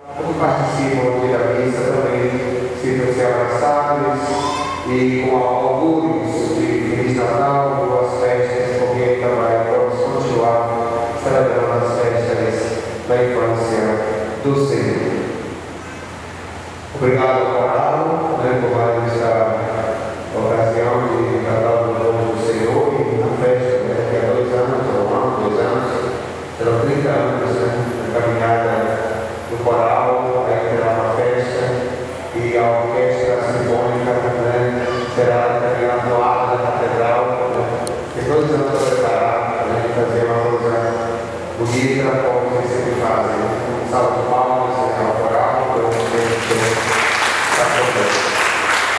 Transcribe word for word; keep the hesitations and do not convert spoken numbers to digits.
que participam aqui da missa também sintam-se abraçados e com augúrios de Feliz Natal, boas festas, porque também vamos continuar celebrando as festas da infância do Senhor. Obrigado ao coral, né, por mais esta ocasião de cantar o nome do Senhor e na festa, né, que há dois anos, ou um ano, dois anos, serão trinta anos, né, a caminhada do coral, aí terá uma festa e a orquestra sinfônica, né, será terminada no ar da catedral, né, que dois anos a preparar, né, fazer uma coisa bonita, como vocês sempre fazem, um salve